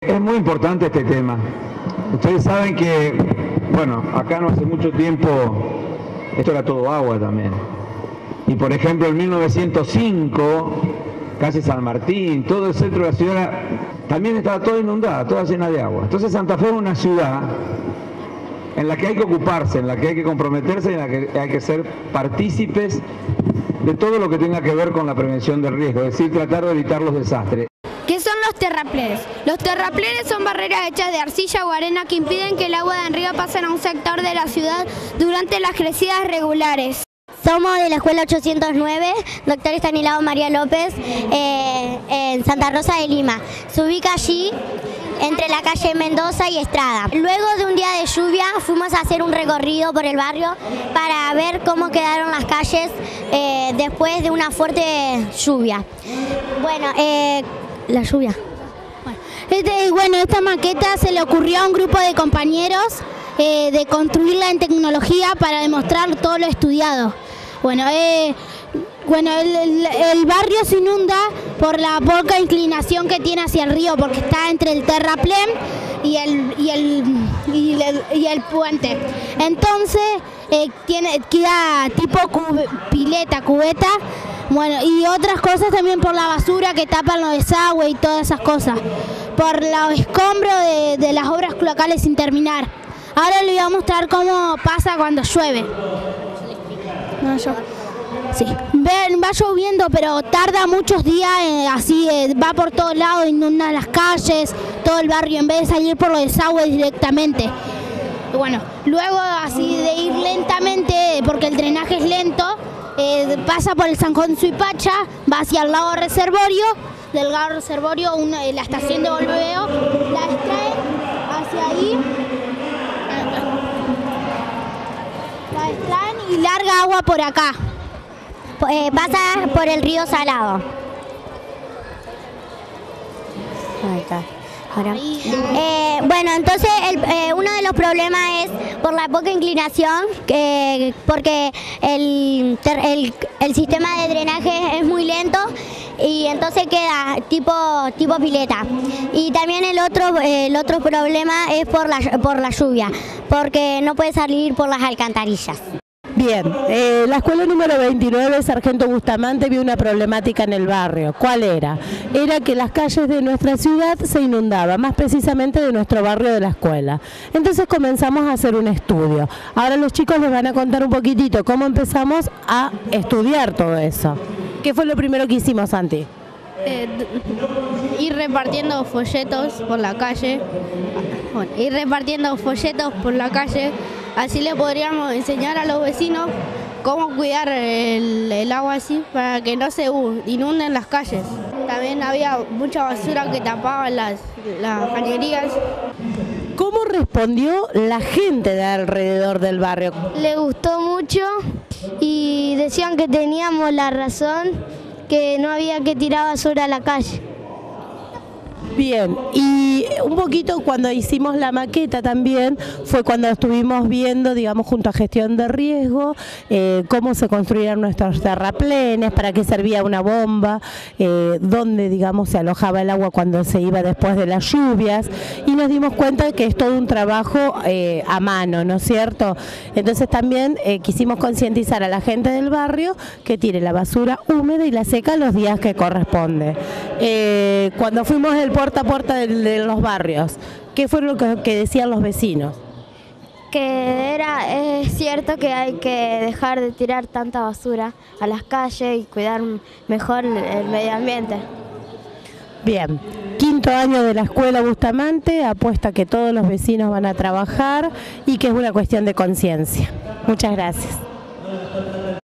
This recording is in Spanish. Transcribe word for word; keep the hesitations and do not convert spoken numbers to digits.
Es muy importante este tema. Ustedes saben que, bueno, acá no hace mucho tiempo esto era todo agua también. Y por ejemplo en mil novecientos cinco, casi San Martín, todo el centro de la ciudad también estaba toda inundada, toda llena de agua. Entonces Santa Fe es una ciudad en la que hay que ocuparse, en la que hay que comprometerse, en la que hay que ser partícipes de todo lo que tenga que ver con la prevención del riesgo, es decir, tratar de evitar los desastres. ¿Qué son los terraplenes? Los terraplenes son barreras hechas de arcilla o arena que impiden que el agua de arriba pase a un sector de la ciudad durante las crecidas regulares. Somos de la escuela ochocientos nueve, doctor Estanislao María López, eh, en Santa Rosa de Lima. Se ubica allí entre la calle Mendoza y Estrada. Luego de un día de lluvia fuimos a hacer un recorrido por el barrio para ver cómo quedaron las calles eh, después de una fuerte lluvia. Bueno, eh, la lluvia. Bueno, este, bueno, esta maqueta se le ocurrió a un grupo de compañeros eh, de construirla en tecnología para demostrar todo lo estudiado. Bueno, eh, bueno el, el, el barrio se inunda por la poca inclinación que tiene hacia el río, porque está entre el terraplén y el, y el, y el, y el puente. Entonces eh, tiene, queda tipo cube, pileta, cubeta. Bueno, y otras cosas también por la basura que tapan los desagües y todas esas cosas. Por los escombros de, de las obras cloacales sin terminar. Ahora les voy a mostrar cómo pasa cuando llueve. No, yo. Sí. Va lloviendo, pero tarda muchos días, eh, así eh, va por todos lados, inunda las calles, todo el barrio, en vez de salir por los desagües directamente. Bueno, luego así de ir lentamente, porque el drenaje es lento, eh, pasa por el San Juan Suipacha, va hacia el lago Reservorio, del lago Reservorio, una, la estación de Bolbeo, la extrae hacia ahí, la extraen y larga agua por acá. Eh, pasa por el río Salado. Ahí está. Ahora. Eh, bueno, entonces el, eh, uno de los problemas es por la poca inclinación, que, porque el, el, el sistema de drenaje es muy lento y entonces queda tipo, tipo pileta. Y también el otro, el otro problema es por la, por la lluvia, porque no puede salir por las alcantarillas. Bien, eh, la escuela número veintinueve, Sargento Bustamante, vio una problemática en el barrio. ¿Cuál era? Era que las calles de nuestra ciudad se inundaban, más precisamente de nuestro barrio de la escuela. Entonces comenzamos a hacer un estudio. Ahora los chicos les van a contar un poquitito cómo empezamos a estudiar todo eso. ¿Qué fue lo primero que hicimos, Santi? Eh, ir repartiendo folletos por la calle, bueno, ir repartiendo folletos por la calle, así le podríamos enseñar a los vecinos cómo cuidar el, el agua así para que no se inunden las calles. También había mucha basura que tapaba las, las cañerías. ¿Cómo respondió la gente de alrededor del barrio? Le gustó mucho y decían que teníamos la razón, que no había que tirar basura a la calle. Bien, y un poquito cuando hicimos la maqueta también fue cuando estuvimos viendo, digamos, junto a gestión de riesgo, eh, cómo se construían nuestros terraplenes, para qué servía una bomba, eh, dónde, digamos, se alojaba el agua cuando se iba después de las lluvias, y nos dimos cuenta que es todo un trabajo eh, a mano, ¿no es cierto? Entonces también eh, quisimos concientizar a la gente del barrio que tire la basura húmeda y la seca los días que corresponde. Eh, cuando fuimos el puerta a puerta de, de los barrios, ¿qué fue lo que, que decían los vecinos? Que era, es cierto que hay que dejar de tirar tanta basura a las calles y cuidar mejor el medio ambiente. Bien, quinto año de la escuela Bustamante, apuesta que todos los vecinos van a trabajar y que es una cuestión de conciencia. Muchas gracias.